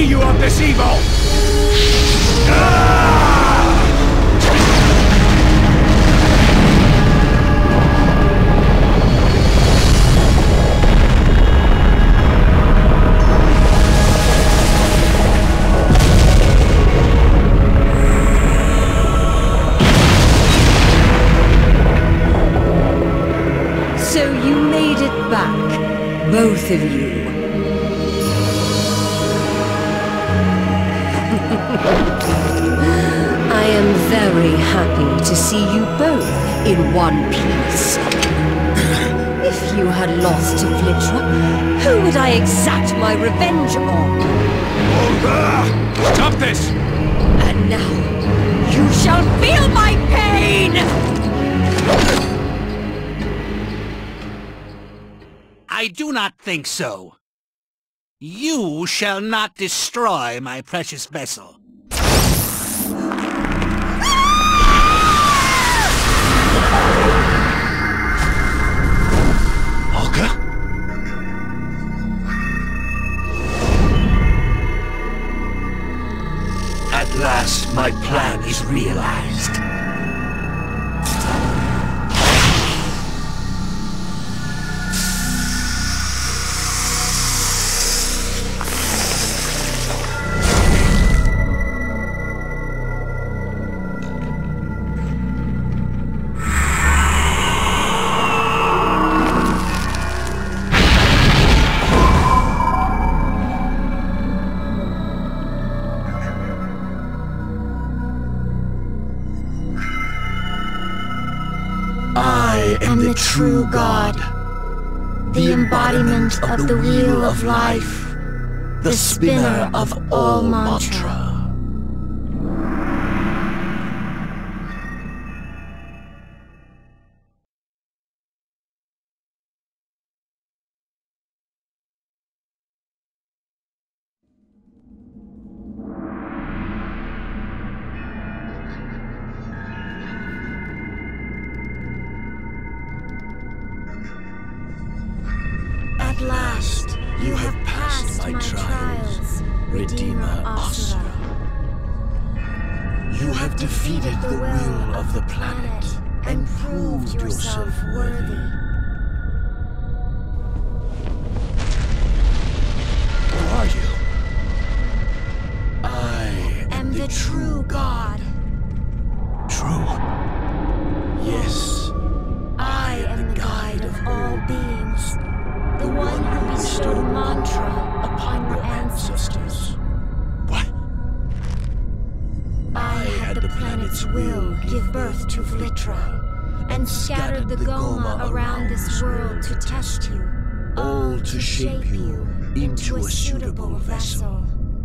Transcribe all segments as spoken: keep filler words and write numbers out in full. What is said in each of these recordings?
you of this evil! Ah! So you made it back, both of you. I am very happy to see you both in one piece. If you had lost to Vlitra, who would I exact my revenge on? Olga! Stop this! And now, you shall feel my pain! I do not think so. You shall not destroy my precious vessel. Olga? At last, my plan is realized. I am the true God, the embodiment of the wheel of life, the spinner of all mantra. At last, you have passed my trials, Redeemer Asura. You have defeated the will of the planet and proved yourself worthy. Who are you? I am the true God. True? Yes, I am the guide of all beings. The one who bestowed mantra upon your ancestors. What? I had the planet's will give birth to Vlitra, and scattered the Goma around this world to test you, all to shape you into a suitable vessel.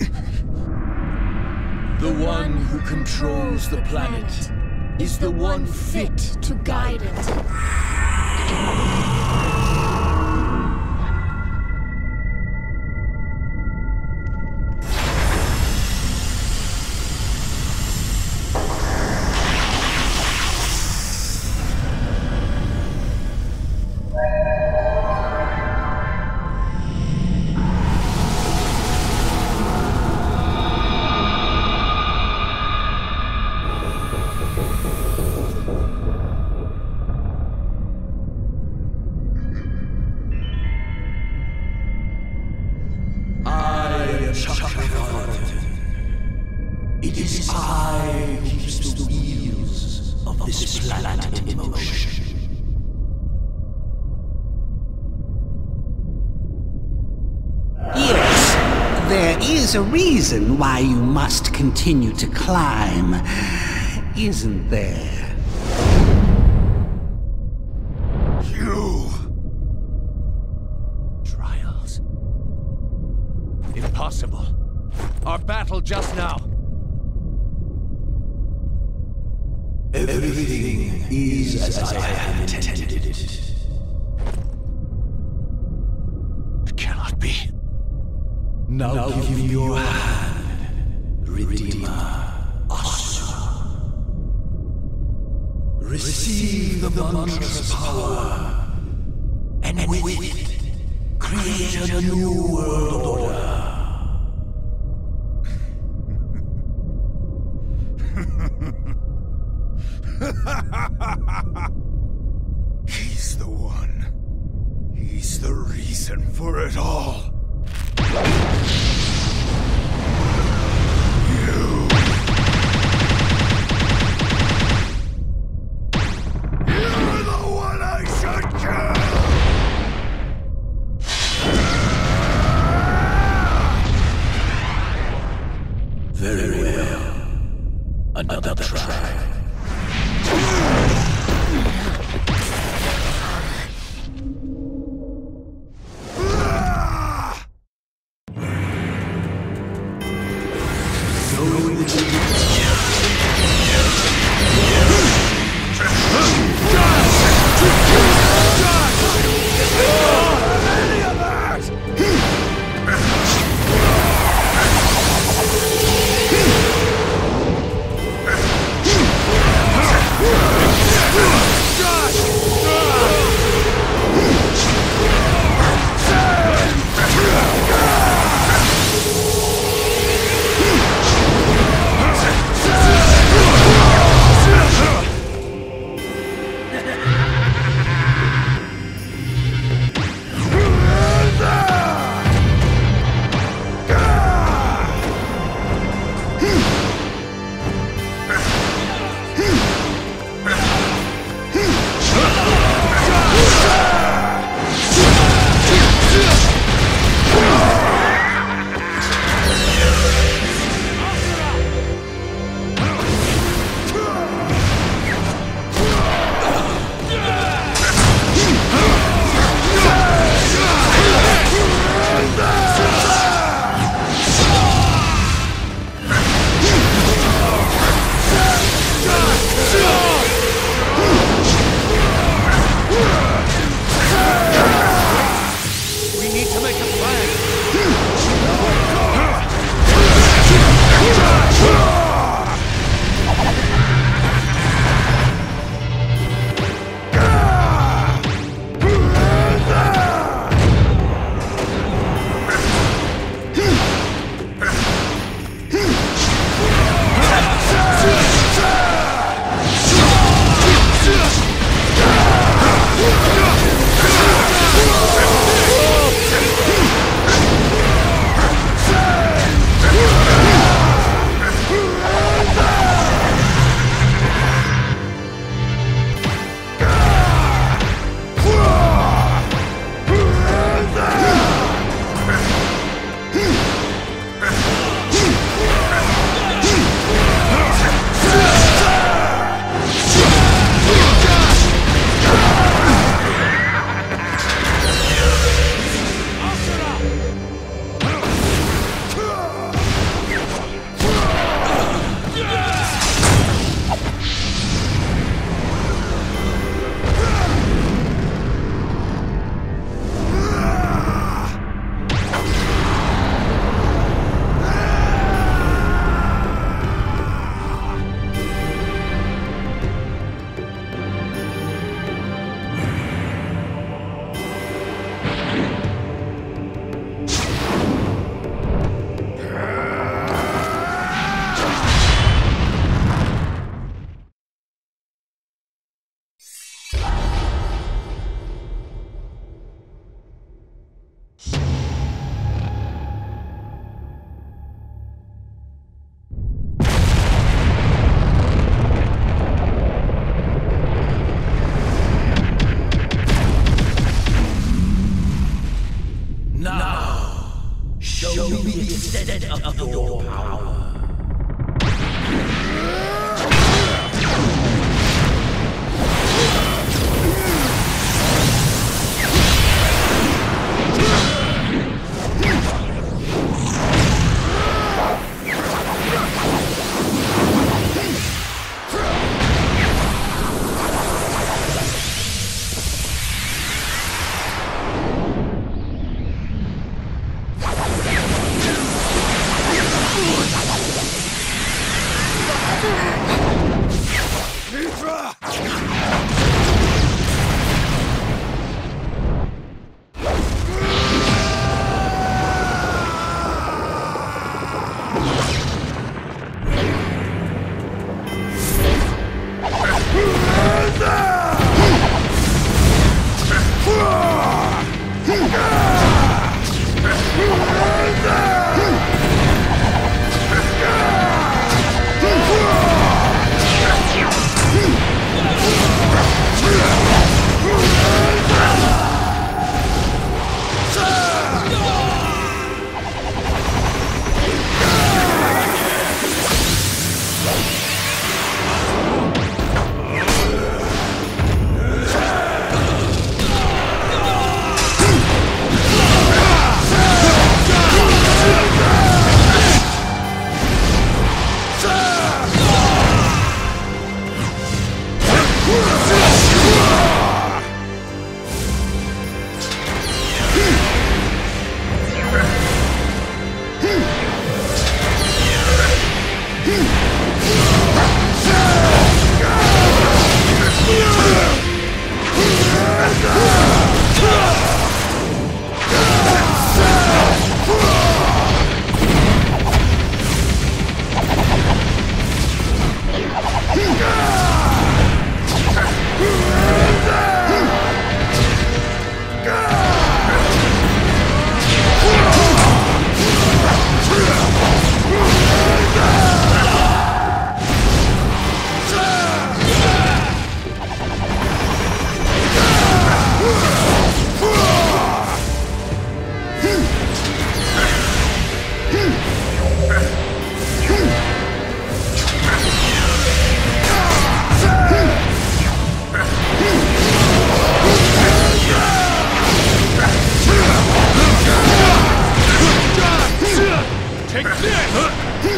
The one who controls the planet is the one fit to guide it. It is I who keeps the wheels of this planet in motion. Yes, there is a reason why you must continue to climb, isn't there? You! Trials. Impossible. Our battle just now. Everything is as I have intended it. It cannot be. Now, now give me your hand, Redeemer Asura. Receive the mantra's power, and with it, create a new world order. reason for it all. You. You're the one I should kill! Very well. Another try. of your power. What? Take this!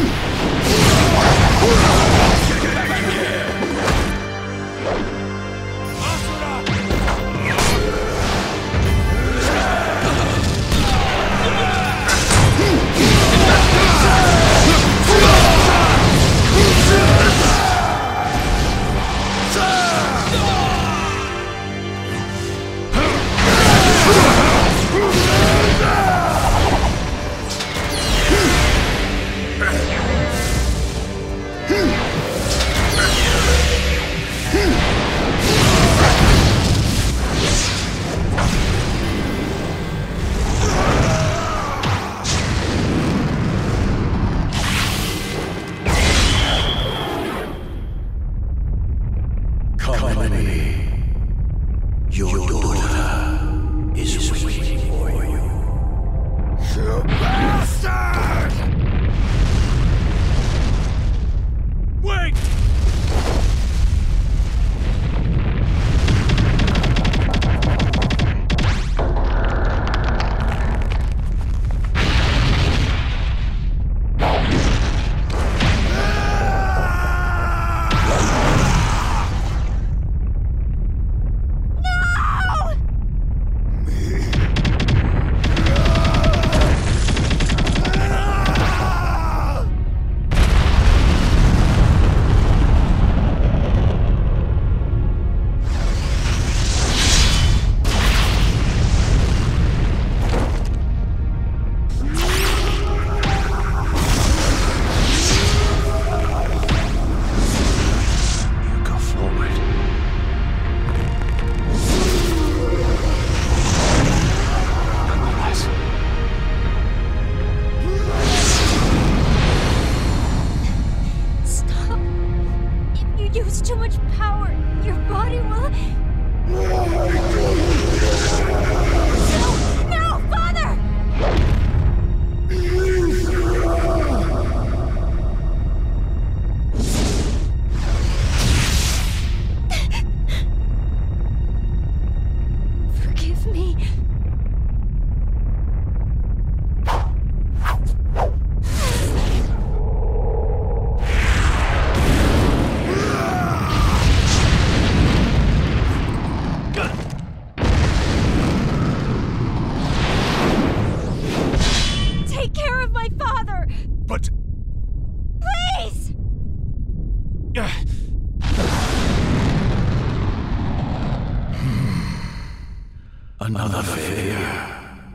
Another failure.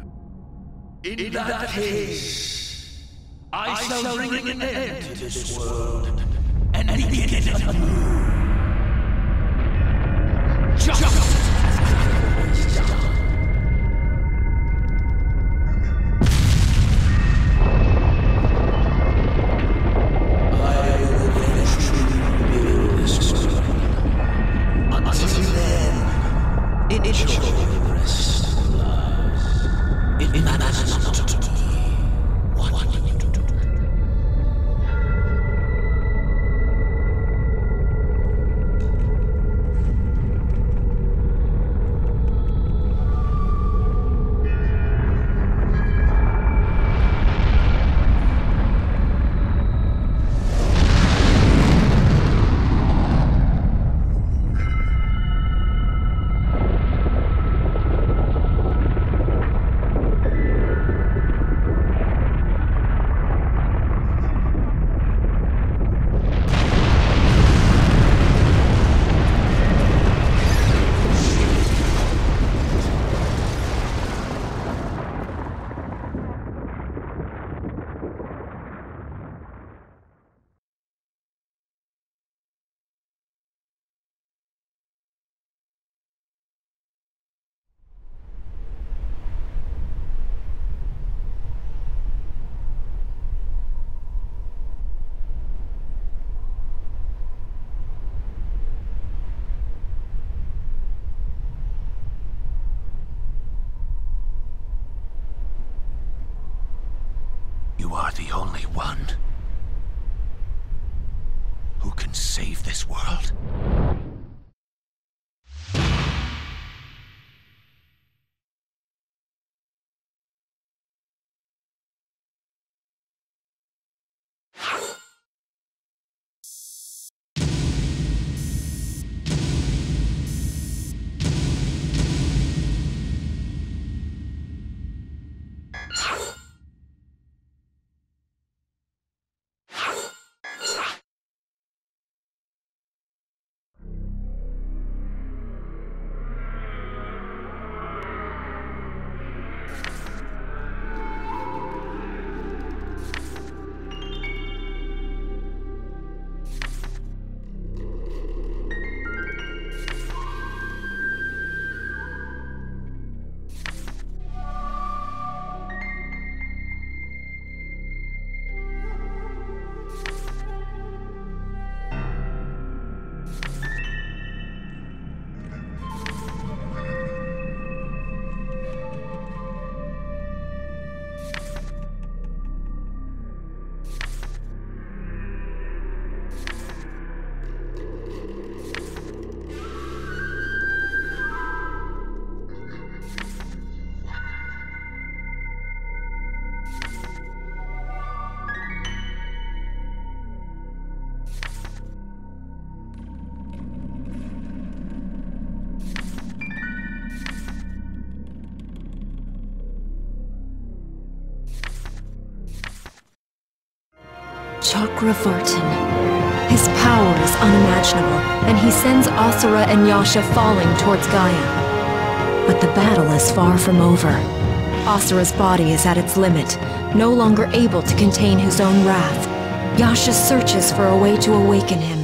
In that case, I shall bring an end to this world and begin it anew. Just You are the only one who can save this world. Chakravartin. His power is unimaginable, and he sends Asura and Yasha falling towards Gaia. But the battle is far from over. Asura's body is at its limit, no longer able to contain his own wrath. Yasha searches for a way to awaken him.